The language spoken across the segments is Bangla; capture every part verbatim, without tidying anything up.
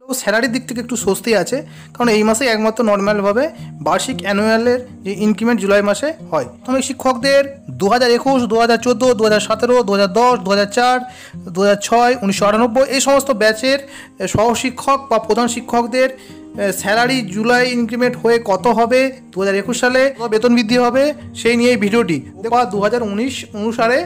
তো স্যালারির দিক থেকে একটু স্বস্তি আছে, কারণ এই মাসে একমাত্র নর্মালভাবে বার্ষিক অ্যানুয়ালের যে ইনক্রিমেন্ট জুলাই মাসে হয়। প্রাথমিক শিক্ষকদের দু হাজার একুশ দু হাজার চোদ্দো দু হাজার সতেরো দু হাজার দশ দু হাজার চার দু হাজার ছয় উনিশশো আটানব্বই এই সমস্ত ব্যাচের সহশিক্ষক বা প্রধান শিক্ষকদের স্যালারি জুলাই ইনক্রিমেন্ট হয়ে কত হবে, দু হাজার একুশ সালে বেতন বৃদ্ধি হবে, সেই নিয়ে এই ভিডিওটি। দেখো দু হাজার উনিশ অনুসারে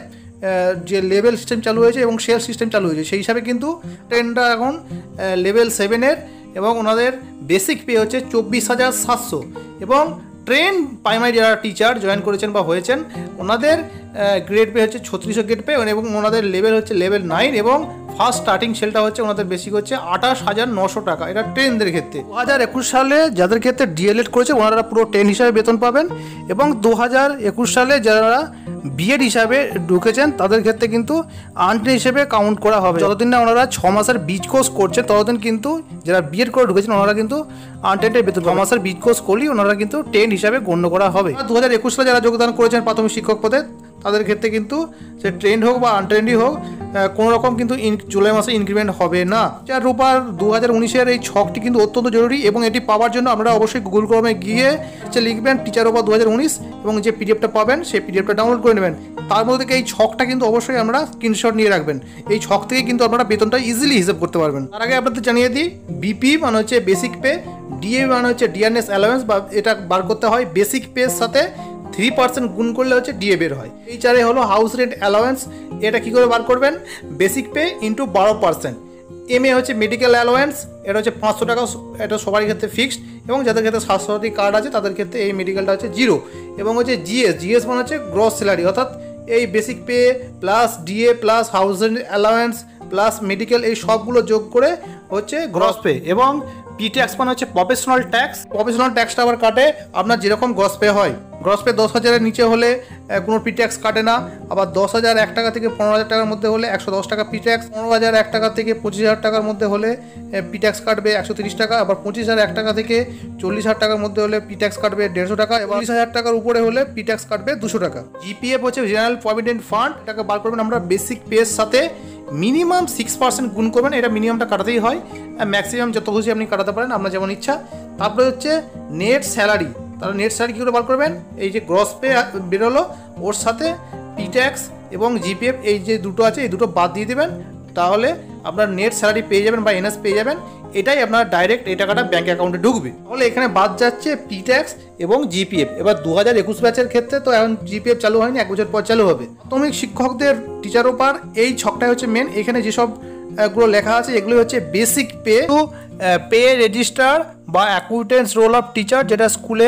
যে লেভেল সিস্টেম চালু হয়েছে এবং শেয়ার সিস্টেম চালু হয়েছে, সেই হিসাবে কিন্তু ট্রেনটা এখন লেভেল সেভেনের এবং ওনাদের বেসিক পে হচ্ছে চব্বিশ হাজার সাতশো এবং ট্রেন প্রাইমারি যারা টিচার জয়েন করেছেন বা হয়েছেন ওনাদের গ্রেড পে হচ্ছে ছত্রিশশো গ্রেড পে এবং ওনাদের লেভেল হচ্ছে লেভেল নাইন এবং ফার্স্ট স্টার্টিং সেলটা হচ্ছে ওনাদের বেসিক হচ্ছে আঠাশ হাজার নশো টাকা। এটা ট্রেনদের ক্ষেত্রে। দু হাজার একুশ সালে যাদের ক্ষেত্রে ডিএলএড করেছে ওনারা পুরো ট্রেন হিসাবে বেতন পাবেন এবং দু হাজার একুশ সালে যারা বিএড হিসাবে ঢুকেছেন তাদের ক্ষেত্রে কিন্তু আনট্রেন হিসেবে কাউন্ট করা হবে। যতদিন না ওনারা ছ মাসের বীজ কোর্স করছেন ততদিন কিন্তু যারা বিএড করে ঢুকেছেন ওনারা কিন্তু আনট্রেন্ডের বেতন ছ মাসের বীজ কোর্স করলেই ওনারা কিন্তু ট্রেন হিসাবে গণ্য করা হবে। দু হাজার একুশ সালে যারা যোগদান করেছেন প্রাথমিক শিক্ষক পদে তাদের ক্ষেত্রে কিন্তু সে ট্রেন্ড হোক বা আনট্রেন্ডই হোক কোনো রকম কিন্তু জুলাই মাসে ইনক্রিমেন্ট হবে না। চার রূপার দু হাজার উনিশের এই ছকটি কিন্তু অত্যন্ত জরুরি এবং এটি পাওয়ার জন্য আপনারা অবশ্যই গুগল ক্রোমে গিয়ে লিখবেন টিচার রূপার দু হাজার উনিশ এবং যে পিডিএফটা পাবেন সেই পিডিএফটা ডাউনলোড করে নেবেন। তার মধ্যে থেকে এই ছকটা কিন্তু অবশ্যই আমরা স্ক্রিনশট নিয়ে রাখবেন। এই ছক থেকে কিন্তু আপনারা বেতনটা ইজিলি হিসাব করতে পারবেন। তার আগে আপনাদের জানিয়ে দিই, বিপি মানে হচ্ছে বেসিক পে, ডিএ মানে হচ্ছে ডিয়ারনেস অ্যালাওয়েন্স বা এটা বার করতে হয় বেসিক পের সাথে থ্রি পার্সেন্ট গুণ করলে হচ্ছে ডিএ বের হয়। এই চারে হলো হাউস রেন্ট অ্যালাওয়েন্স, এটা কী করে বার করবেন, বেসিক পে ইন্টু বারো পার্সেন্ট। এম এ হচ্ছে মেডিকেল অ্যালাওয়েন্স, এটা হচ্ছে পাঁচশো টাকা, এটা সবার ক্ষেত্রে ফিক্সড এবং যাদের ক্ষেত্রে স্বাস্থ্যসাথী কার্ড আছে তাদের ক্ষেত্রে এই মেডিকেলটা হচ্ছে জিরো। এবং হচ্ছে জিএস, জিএস মানে হচ্ছে গ্রস স্যালারি, অর্থাৎ এই basic pay plus DA plus house rent allowance plus medical এই সবগুলো যোগ করে হচ্ছে গ্রস পে। এবং পি ট্যাক্স মানে হচ্ছে প্রফেশনাল ট্যাক্স, প্রফেশনাল ট্যাক্সটা আবার কাটে আপনার যেরকম গ্রস পে হয়। গ্রস পে দশ হাজারের নিচে হলে কোনো পি ট্যাক্স কাটে না, আবার দশ হাজার এক টাকা থেকে পনেরো হাজার টাকার মধ্যে হলে একশো দশ টাকা পি ট্যাক্স, পনেরো হাজার এক টাকা থেকে পঁচিশ হাজার টাকার মধ্যে হলে পি ট্যাক্স কাটবে একশো তিরিশ টাকা, আবার পঁচিশ হাজার এক টাকা থেকে চল্লিশ হাজার টাকার মধ্যে হলে পি ট্যাক্স কাটবে দেড়শো টাকা, এবং চল্লিশ হাজার টাকার উপরে হলে পি ট্যাক্স কাটবে দুশো টাকা। জিপিএফ হচ্ছে জেনারেল প্রভিডেন্ট ফান্ড, এটাকে বার করবেন আমরা বেসিক পের সাথে মিনিমাম সিক্স পার্সেন্ট গুণ করবেন, এটা মিনিমামটা কাটাতেই হয়, ম্যাক্সিমাম যত খুশি আপনি কাটাতে পারেন আপনার যেমন ইচ্ছা। তারপরে হচ্ছে নেট স্যালারি, তাহলে নেট স্যালারি কী করে বার করবেন, এই যে গ্রস পে বেরোলো ওর সাথে পি ট্যাক্স এবং জিপিএফ এই যে দুটো আছে এই দুটো বাদ দিয়ে দেবেন, তাহলে আপনার নেট স্যালারি পেয়ে যাবেন বা এনএস পেয়ে যাবেন। এটাই আপনার ডাইরেক্ট এই টাকাটা ব্যাঙ্ক অ্যাকাউন্টে ঢুকবে। তাহলে এখানে বাদ যাচ্ছে পি ট্যাক্স এবং জিপিএফ। এবার দু হাজার একুশ ব্যাচের ক্ষেত্রে তো এখন জিপিএফ চালু হয়নি, এক বছর পর চালু হবে। প্রাথমিক শিক্ষকদের টিচার ওপার এই ছকটাই হচ্ছে মেন। এখানে যেসব গুলো লেখা আছে এগুলো হচ্ছে basic pay to pay register বা অ্যাকাউন্টেন্টস রোল অফ টিচার, যেটা স্কুলে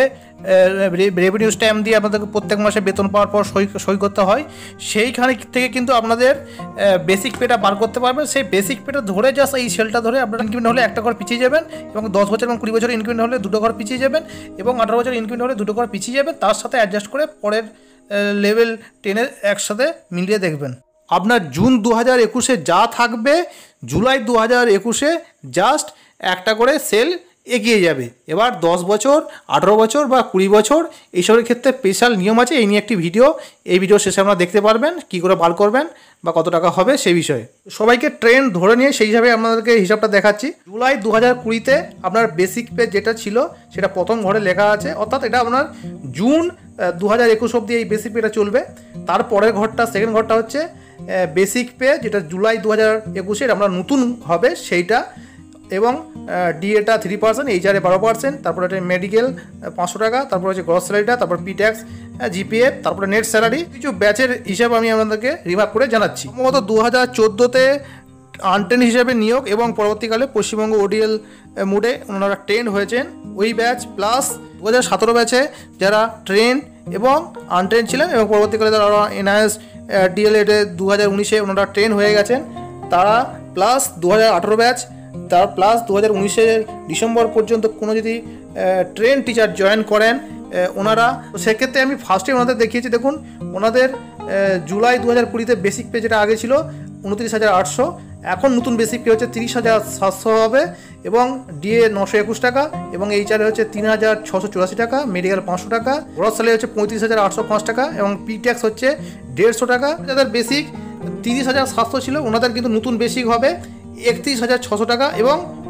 রেভিনিউ স্ট্যাম্প দিয়ে আপনাদেরকে প্রত্যেক মাসে বেতন পাওয়ার পর সই সই করতে হয়, সেইখানে থেকে কিন্তু আপনাদের বেসিক পেটা বার করতে পারবেন। সেই বেসিক পেটা ধরে জাস্ট এই সেলটা ধরে আপনার ইনক্রিমেন্ট হলে একটা ঘর পিছিয়ে যাবেন, এবং দশ বছর এবং কুড়ি বছর ইনক্রিমেন্ট হলে দুটো ঘর পিছিয়ে যাবেন, এবং আঠারো বছর ইনক্রিমেন্ট হলে দুটো ঘর পিছিয়ে যাবেন। তার সাথে অ্যাডজাস্ট করে পরের লেভেল টেনের একসাথে মিলিয়ে দেখবেন। আপনার জুন দু হাজার একুশে যা থাকবে জুলাই দু হাজার একুশে জাস্ট একটা করে সেল এগিয়ে যাবে। এবার দশ বছর আঠারো বছর বা কুড়ি বছর এইসবের ক্ষেত্রে স্পেশাল নিয়ম আছে, এই নিয়ে একটি ভিডিও এই ভিডিও শেষে আপনারা দেখতে পারবেন কী করে বার করবেন বা কত টাকা হবে সেই বিষয়ে। সবাইকে ট্রেন্ড ধরে নিয়ে সেই হিসাবে আপনাদেরকে হিসাবটা দেখাচ্ছি। জুলাই দু হাজার কুড়িতে আপনার বেসিক পে যেটা ছিল সেটা প্রথম ঘরে লেখা আছে, অর্থাৎ এটা আপনার জুন দু হাজার একুশ অবধি এই বেসিক পেটা চলবে। তারপরের ঘরটা সেকেন্ড ঘরটা হচ্ছে বেসিক পে, যেটা জুলাই দু হাজার একুশের আমরা নতুন হবে সেইটা, এবং ডিএটা থ্রি পার্সেন্ট, এইচআরে বারো পার্সেন্ট, তারপরে হচ্ছে মেডিকেল পাঁচশো টাকা, তারপর হচ্ছে গ্রস স্যালারিটা, তারপর পি ট্যাক্স, জিপিএফ, তারপরে নেট স্যালারি। কিছু ব্যাচের হিসাব আমি আপনাদেরকে রিমার্ক করে জানাচ্ছি। সম্ভবত দু হাজার চোদ্দোতে আনট্রেন হিসেবে নিয়োগ এবং পরবর্তীকালে পশ্চিমবঙ্গ ওডিএল মোডে ওনারা ট্রেন্ড হয়েছেন ওই ব্যাচ, প্লাস দু হাজার সতেরো ব্যাচে যারা ট্রেন্ড এবং আনট্রেন ছিলেন এবং পরবর্তীকালে যারা এনআইএস ডিএলএডে দু হাজার উনিশে ওনারা ট্রেন হয়ে গেছেন তারা, প্লাস দু হাজার আঠেরো ব্যাচ, তার প্লাস দু হাজার উনিশের ডিসেম্বর পর্যন্ত কোনো যদি ট্রেন টিচার জয়েন করেন ওনারা, তো সেক্ষেত্রে আমি ফার্স্টে ওনাদের দেখিয়েছি। দেখুন ওনাদের জুলাই দু হাজার কুড়িতে বেসিক পে যেটা আগে ছিল উনত্রিশ হাজার আটশো, এখন নতুন বেসিক পে হচ্ছে তিরিশ হাজার সাতশো হবে, এবং ডিএ নশো একুশ টাকা, এবং এইচআরে হচ্ছে তিন হাজার ছশো চুরাশি টাকা, মেডিকেল পাঁচশো টাকা, গ্রস স্যালারি হচ্ছে পঁয়ত্রিশ হাজার আটশো পাঁচ টাকা, এবং পি ট্যাক্স হচ্ছে দেড়শো টাকা। যাদের বেসিক তিরিশ হাজার সাতশো ছিল ওনাদের কিন্তু নতুন বেসিক হবে একত্রিশ হাজার ছশো টাকা, এবং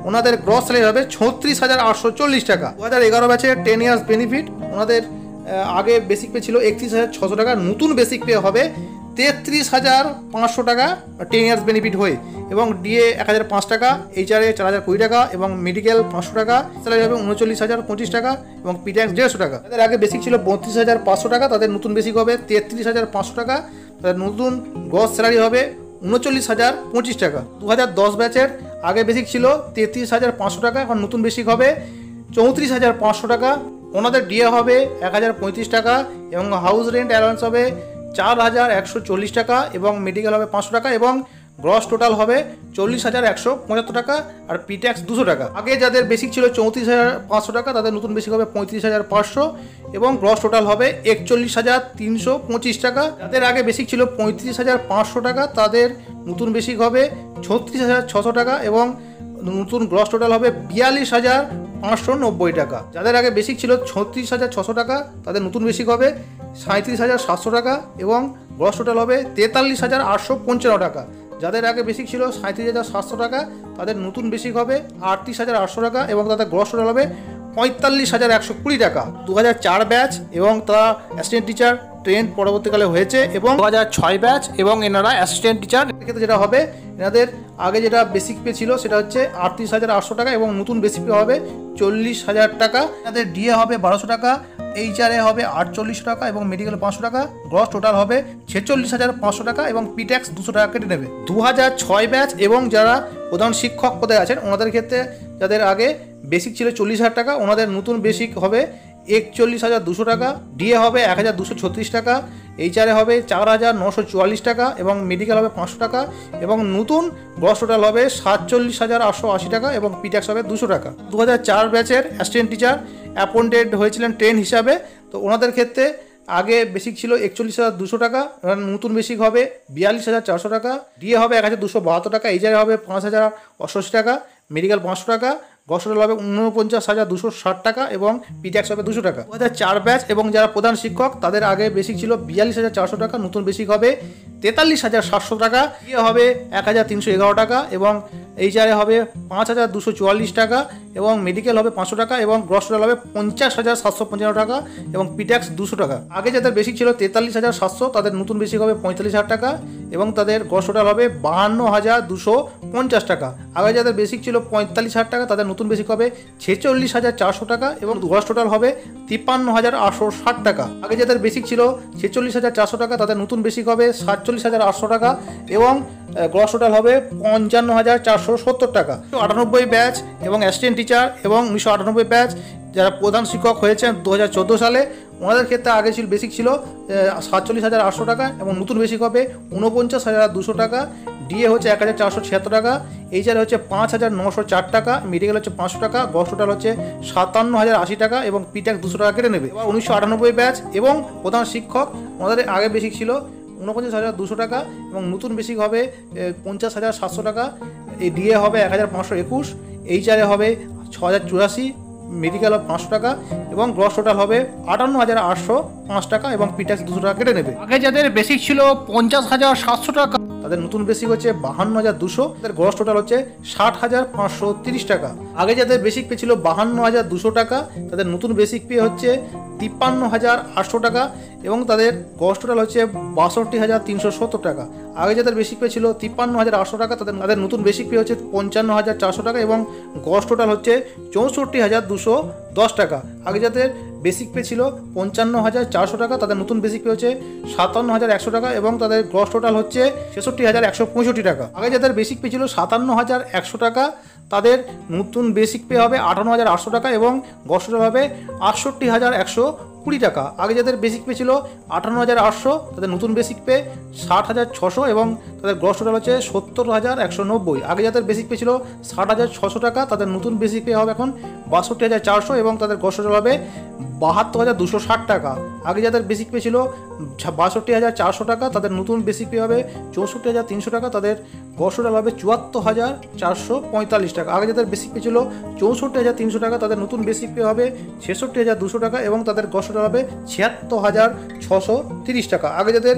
ওনাদের গ্রস স্যালারি হবে ছত্রিশ হাজার আটশো চল্লিশ টাকা। দু হাজার এগারো ব্যাচে টেন ইয়ার্স বেনিফিট, ওনাদের আগে বেসিক পে ছিল একত্রিশ হাজার ছশো টাকা, নতুন বেসিক পে হবে তেত্রিশ হাজার পাঁচশো টাকা টেন ইয়ার্স বেনিফিট হয়ে, এবং ডিএ এক হাজার পাঁচ টাকা, এইচআরএ চার হাজার কুড়ি টাকা এবং মেডিকেল পাঁচশো টাকা, স্যালারি হবে উনচল্লিশ হাজার পঁচিশ টাকা এবং পিট্যাক্স দেড়শো টাকা। তাদের আগে বেসিক ছিল বত্রিশ হাজার পাঁচশো টাকা, তাদের নতুন বেসিক হবে তেত্রিশ হাজার পাঁচশো টাকা, তাদের নতুন গ্রস স্যালারি হবে উনচল্লিশ হাজার পঁচিশ টাকা। দু হাজার দশ ব্যাচের আগে বেসিক ছিল তেত্রিশ হাজার পাঁচশো টাকা, এখন নতুন বেসিক হবে চৌত্রিশ হাজার পাঁচশো টাকা, ওনাদের ডিএ হবে এক হাজার পঁয়ত্রিশ টাকা এবং হাউস রেন্ট অ্যালাউন্স হবে চার হাজার একশো চল্লিশ টাকা এবং মেডিকেল হবে পাঁচশো টাকা এবং গ্রস টোটাল হবে চল্লিশ হাজার একশো পঁচাত্তর টাকা আর পিট্যাক্স দুশো টাকা। আগে যাদের বেসিক ছিল চৌত্রিশ হাজার পাঁচশো টাকা, তাদের নতুন বেসিক হবে পঁয়ত্রিশ হাজার পাঁচশো এবং গ্রস টোটাল হবে একচল্লিশ হাজার তিনশো পঁচিশ টাকা। যাদের আগে বেসিক ছিল পঁয়ত্রিশ হাজার পাঁচশো টাকা, তাদের নতুন বেসিক হবে ছত্রিশ হাজার ছশো টাকা এবং নতুন গ্রস টোটাল হবে বিয়াল্লিশ হাজার পাঁচশো নব্বই টাকা। যাদের আগে বেসিক ছিল ছত্রিশ হাজার ছশো টাকা, তাদের নতুন বেসিক হবে সাঁত্রিশ হাজার সাতশো টাকা এবং গ্রস টোটাল হবে তেতাল্লিশ হাজার আটশো পঞ্চান্ন টাকা। যাদের আগে বেসিক ছিল সাঁত্রিশ হাজার সাতশো টাকা, তাদের নতুন বেসিক হবে আটত্রিশ হাজার আটশো টাকা এবং তাদের গ্রস টোটাল হবে পঁয়তাল্লিশ হাজার একশো কুড়ি টাকা। দু হাজার চার ব্যাচ এবং তারা অ্যাসিস্ট্যান্ট টিচার ট্রেন পরবর্তীকালে হয়েছে এবং দু হাজার ছয় ব্যাচ এবং এনারা অ্যাসিস্ট্যান্ট টিচার। এক্ষেত্রে যেটা হবে, এনাদের আগে যেটা বেসিক পে ছিল সেটা হচ্ছে আটত্রিশ হাজার আটশো টাকা এবং নতুন বেসিক পে হবে চল্লিশ হাজার টাকা। এনাদের ডিএ হবে বারোশো টাকা, এইচআরএ হবে আটচল্লিশ টাকা এবং মেডিকেল পাঁচশো টাকা, গ্রস টোটাল হবে ছেচল্লিশ হাজার পাঁচশো টাকা এবং পিট্যাক্স দুশো টাকা কেটে নেবে। দু হাজার ছয় ব্যাচ এবং যারা প্রধান শিক্ষক পদে আছেন ওনাদের ক্ষেত্রে যাদের আগে বেসিক ছিল চল্লিশ হাজার টাকা, ওনাদের নতুন বেসিক হবে একচল্লিশ হাজার দুশো টাকা, ডিএ হবে এক হাজার দুশো ছত্রিশ টাকা, এইচআরএ হবে চার হাজার নশো চুয়াল্লিশ টাকা এবং মেডিকেল হবে পাঁচশো টাকা এবং নতুন গ্রস টোটাল হবে সাতচল্লিশ হাজার আটশো আশি টাকা এবং পিট্যাক্স হবে দুশো টাকা। দু হাজার চার ব্যাচের অ্যাসিস্ট্যান্ট টিচার অ্যাপয়েন্টেড হয়েছিলেন ট্রেন হিসাবে, তো ওনাদের ক্ষেত্রে আগে বেসিক ছিল একচল্লিশ হাজার দুশো টাকা, নতুন বেসিক হবে বিয়াল্লিশ হাজার চারশো টাকা, ডিএ হবে এক হাজার দুশো বাহাত্তর টাকা, এইচআরএ হবে পাঁচ হাজার অষ্টআশি টাকা, মেডিকেল পাঁচশো টাকা, গ্রস টোটাল হবে উনপঞ্চাশ হাজার দুশো ষাট টাকা এবং পিট্যাক্স হবে দুশো টাকা। দু হাজার চার ব্যাচ এবং যারা প্রধান শিক্ষক তাদের আগে বেসিক ছিল বিয়াল্লিশ হাজার চারশো টাকা, নতুন বেসিক হবে তেতাল্লিশ হাজার সাতশো টাকা, ডিএ হবে এক হাজার তিনশো এগারো টাকা এবং এইচআরএ হবে পাঁচ হাজার দুশো চুয়াল্লিশ টাকা এবং মেডিকেল হবে পাঁচশো টাকা এবং গ্রস টোটাল হবে পঞ্চাশ হাজার সাতশো পঞ্চান্ন টাকা এবং পিট্যাক্স দুশো টাকা। আগে যাদের বেসিক ছিল তেতাল্লিশ হাজার সাতশো, তাদের নতুন বেসিক হবে পঁয়তাল্লিশ হাজার টাকা এবং তাদের গ্রস টোটাল হবে বাহান্ন হাজার দুশো পঞ্চাশ টাকা। আগে যাদের বেসিক ছিল পঁয়তাল্লিশ হাজার টাকা, তাদের নতুন বেসিক হবে ছেচল্লিশ হাজার চারশো টাকা এবং গ্রস টোটাল হবে তিপ্পান্ন হাজার আটশো ষাট টাকা। আগে যাদের বেসিক ছিল ছেচল্লিশ হাজার চারশো টাকা, তাদের নতুন বেসিক হবে সাতচল্লিশ হাজার আটশো টাকা এবং গ্রস টোটাল হবে পঞ্চান্ন হাজার চারশো সত্তর টাকা। আটানব্বই ব্যাচ এবং অ্যাসিস্ট্যান্ট টিচার এবং উনিশশো আটানব্বই ব্যাচ যারা প্রধান শিক্ষক হয়েছেন দু হাজার চোদ্দো সালে, ওনাদের ক্ষেত্রে আগে ছিল বেসিক ছিল সাতচল্লিশ হাজার আটশো টাকা এবং নতুন বেসিক হবে উনপঞ্চাশ হাজার দুশো টাকা, ডিএ হচ্ছে এক হাজার চারশো ছিয়াত্তর টাকা, এইচআর হচ্ছে পাঁচ হাজার নশো চার টাকা, মেডিকেল হচ্ছে পাঁচশো টাকা, গ্রস টোটাল হচ্ছে সাতান্ন হাজার আশি টাকা এবং পিট্যাক্স দুশো টাকা কেটে নেবে। এবার উনিশশো আটানব্বই ব্যাচ এবং প্রধান শিক্ষক ওনাদের আগে বেসিক ছিল উনপঞ্চাশ হাজার দুশো টাকা এবং নতুন বেসিক হবে পঞ্চাশ হাজার সাতশো টাকা, এই ডিএ হবে এক হাজার পাঁচশো একুশ, এইচআরএ হবে ছ হাজার চুরাশি, মেডিকেল হবে পাঁচশো টাকা এবং গ্রস টোটাল হবে আটান্ন হাজার আটশো পাঁচ টাকা এবং পিট্যাক্স দুশো টাকা কেটে নেবে। আগে যাদের বেসিক ছিল পঞ্চাশ হাজার সাতশো টাকা, তাদের নতুন বেসিক হচ্ছে বাহান্ন হাজার দুশো, তাদের গ্রস টোটাল হচ্ছে ষাট হাজার পাঁচশো তিরিশ টাকা। আগে যাদের বেসিক পে ছিল বাহান্ন হাজার দুশো টাকা, তাদের নতুন বেসিক পে হচ্ছে তিপ্পান্ন হাজার আটশো টাকা এবং তাদের গ্রস টোটাল হচ্ছে বাষট্টি হাজার তিনশো সত্তর টাকা। আগে যাদের বেসিক পে ছিল তিপ্পান্ন হাজার আটশো টাকা, তাদের তাদের নতুন বেসিক পে হচ্ছে পঞ্চান্ন হাজার চারশো টাকা এবং গ্রস টোটাল হচ্ছে চৌষট্টি হাজার দুশো দশ টাকা। আগে যাদের বেসিক পে ছিল পঞ্চান্ন হাজার চারশো টাকা, তাদের নতুন বেসিক পে হচ্ছে সাতান্ন হাজার একশো টাকা এবং তাদের গ্রস টোটাল হচ্ছে ছেষট্টি হাজার একশো পঁয়ষট্টি টাকা। আগে যাদের বেসিক পে ছিল সাতান্ন হাজার একশো টাকা, তাদের নতুন বেসিক পে হবে আটান্ন হাজার আটশো টাকা এবং গ্রস টোটাল হবে আটষট্টি হাজার একশো কুড়ি টাকা। আগে যাদের বেসিক পে ছিল আটান্ন হাজার আটশো, তাদের নতুন বেসিক পে ষাট হাজার ছশো এবং তাদের গ্রস টোটাল হচ্ছে সত্তর হাজার একশো নব্বই। আগে যাদের বেসিক পে ছিল ষাট হাজার ছশো টাকা, তাদের নতুন বেসিক পে হবে এখন বাষট্টি হাজার চারশো এবং তাদের গ্রস টোটাল হবে বাহাত্তর হাজার দুশো ষাট টাকা। আগে যাদের বেসিক পে ছিল বাষট্টি হাজার চারশো টাকা, তাদের নতুন বেসিক পে হবে চৌষট্টি হাজার তিনশো টাকা, তাদের গ্রস টোটাল হবে চুয়াত্তর হাজার চারশো পঁয়তাল্লিশ টাকা। আগে যাদের বেসিক পে ছিল চৌষট্টি হাজার তিনশো টাকা, তাদের নতুন বেসিক পে হবে ছেষট্টি হাজার দুশো টাকা এবং তাদের গ্রস টোটাল হবে ছিয়াত্তর হাজার ছশো তিরিশ টাকা। আগে যাদের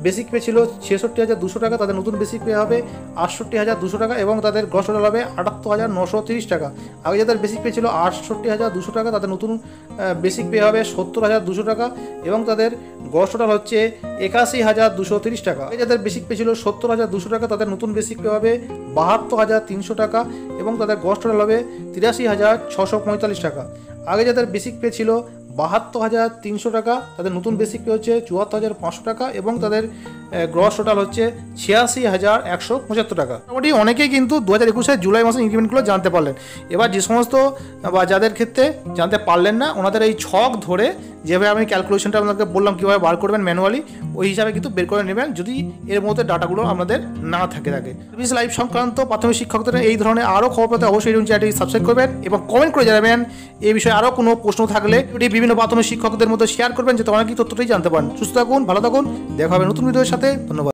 বেসিক পে ছিল ছেষট্টি হাজার দুশো টাকা, তাদের নতুন বেসিক পে হবে আটষট্টি হাজার দুশো টাকা এবং তাদের গ্রস টোটাল হবে আটাত্তর হাজার নশো তিরিশ টাকা। আগে যাদের বেসিক পে ছিল আটষট্টি হাজার দুশো টাকা, তাদের নতুন বেসিক পে হবে সত্তর হাজার দুশো টাকা এবং তাদের গ্রস টোটাল হচ্ছে একাশি হাজার দুশো তিরিশ টাকা। আগে যাদের বেসিক পে ছিল সত্তর হাজার দুশো টাকা, তাদের নতুন বেসিক পে হবে বাহাত্তর হাজার তিনশো টাকা এবং তাদের গ্রস টোটাল হবে তিরাশি হাজার ছশো পঁয়তাল্লিশ টাকা। আগে যাদের বেসিক পে ছিল বাহাত্তর হাজার তিনশো টাকা, তাদের নতুন বেসিক পে হচ্ছে চুয়াত্তর হাজার পাঁচশো টাকা এবং তাদের গ্রস টোটাল হচ্ছে ছিয়াশি হাজার একশো পঁচাত্তর টাকা। মোটামুটি অনেকেই কিন্তু দু হাজার একুশের জুলাই মাসের ইনক্রিমেন্টগুলো জানতে পারলেন। এবার যে সমস্ত বা যাদের ক্ষেত্রে জানতে পারলেন না, ওনাদের এই ছক ধরে যেভাবে আমি ক্যালকুলেশনটা আপনাদেরকে বললাম কীভাবে বার করবেন ম্যানুয়ালি, ওই হিসাবে কিন্তু বের করে নেবেন যদি এর মধ্যে ডাটাগুলো আপনাদের না থাকে থাকে সার্ভিস লাইফ সংক্রান্ত প্রাথমিক শিক্ষকদের এই ধরনের আরও খবর পেতে অবশ্যই এই চ্যানেলটি সাবস্ক্রাইব করবেন এবং কমেন্ট করে জানাবেন এই বিষয়ে আরও কোনো প্রশ্ন থাকলে এটি বিভিন্ন প্রাথমিক শিক্ষকদের মধ্যে শেয়ার করবেন যাতে অনেকেই তথ্যটাই জানতে পারেন। সুস্থ থাকুন, ভালো থাকুন, দেখা হবে নতুন ভিডিওর সাথে। ধন্যবাদ।